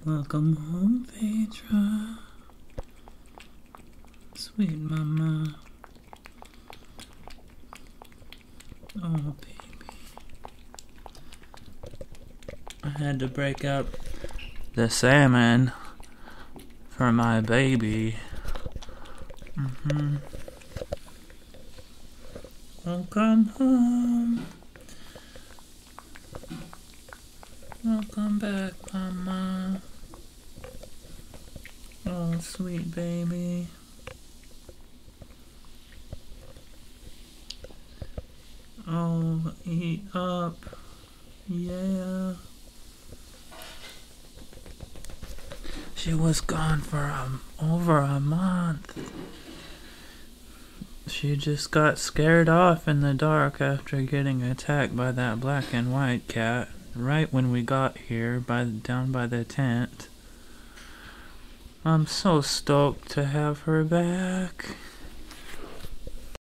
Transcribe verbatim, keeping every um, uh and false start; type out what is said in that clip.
Welcome home, Ephadra. Sweet mama. Oh, baby. I had to break up the salmon for my baby. Mm-hmm. Welcome home. Welcome back, mama. Oh, sweet baby. Oh, eat up. Yeah. She was gone for um, over a month. She just got scared off in the dark after getting attacked by that black and white cat right when we got here by down by the tent. I'm so stoked to have her back.